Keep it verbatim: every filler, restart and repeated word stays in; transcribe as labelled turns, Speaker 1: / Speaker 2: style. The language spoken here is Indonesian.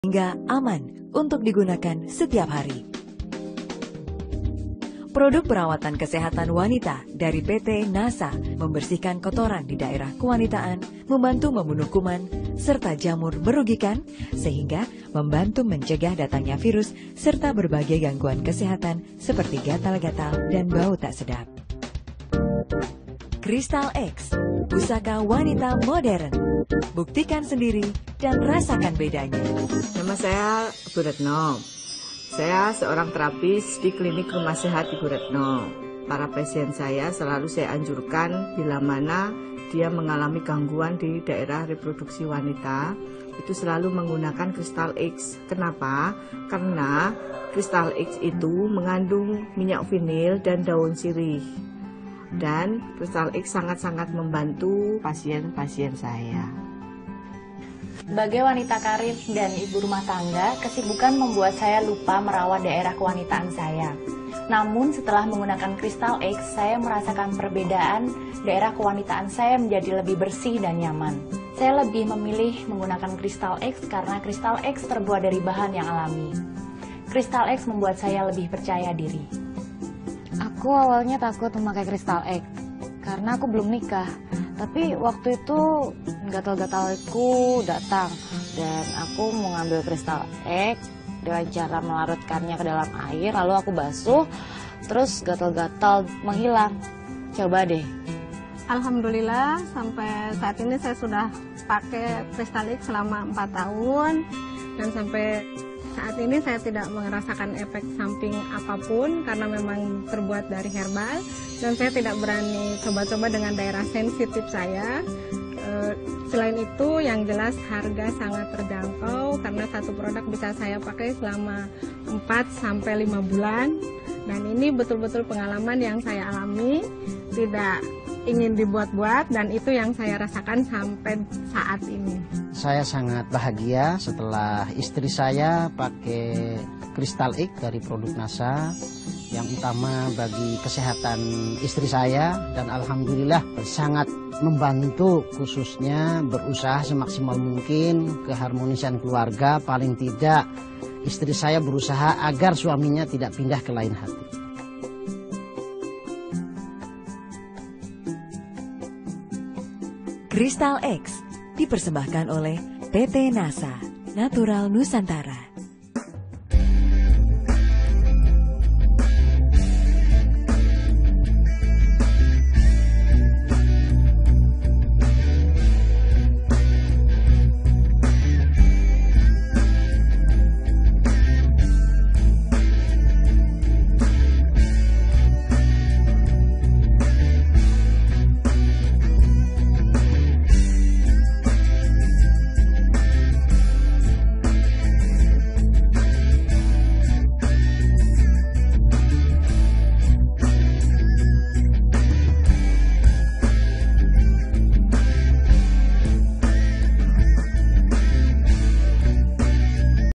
Speaker 1: hingga aman untuk digunakan setiap hari. Produk perawatan kesehatan wanita dari P T NASA membersihkan kotoran di daerah kewanitaan, membantu membunuh kuman, serta jamur merugikan, sehingga membantu mencegah datangnya virus serta berbagai gangguan kesehatan seperti gatal-gatal dan bau tak sedap. Crystal X, pusaka wanita modern. Buktikan sendiri dan rasakan bedanya.
Speaker 2: Nama saya Bu Retno. Saya seorang terapis di klinik Rumah Sehat Ibu Retno. Para pasien saya selalu saya anjurkan bila mana dia mengalami gangguan di daerah reproduksi wanita, itu selalu menggunakan Crystal X. Kenapa? Karena Crystal X itu mengandung minyak vinil dan daun sirih. Dan Crystal X sangat-sangat membantu pasien-pasien saya.
Speaker 3: Sebagai wanita karir dan ibu rumah tangga, kesibukan membuat saya lupa merawat daerah kewanitaan saya. Namun setelah menggunakan Crystal X, saya merasakan perbedaan daerah kewanitaan saya menjadi lebih bersih dan nyaman. Saya lebih memilih menggunakan Crystal X karena Crystal X terbuat dari bahan yang alami. Crystal X membuat saya lebih percaya diri.
Speaker 4: Aku awalnya takut memakai Crystal X karena aku belum nikah. Tapi waktu itu gatal-gatalku datang dan aku mau ngambil Crystal X dengan cara melarutkannya ke dalam air, lalu aku basuh, terus gatal-gatal menghilang. Coba deh.
Speaker 5: Alhamdulillah sampai saat ini saya sudah pakai Crystal X selama empat tahun dan sampai saat ini saya tidak merasakan efek samping apapun karena memang terbuat dari herbal dan saya tidak berani coba-coba dengan daerah sensitif saya. E, selain itu yang jelas harga sangat terjangkau karena satu produk bisa saya pakai selama empat sampai lima bulan dan ini betul-betul pengalaman yang saya alami, tidak ingin dibuat-buat dan itu yang saya rasakan sampai saat ini.
Speaker 6: Saya sangat bahagia setelah istri saya pakai Crystal X dari produk NASA, yang utama bagi kesehatan istri saya, dan alhamdulillah sangat membantu, khususnya berusaha semaksimal mungkin keharmonisan keluarga. Paling tidak istri saya berusaha agar suaminya tidak pindah ke lain hati.
Speaker 1: Crystal X dipersembahkan oleh P T NASA, Natural Nusantara.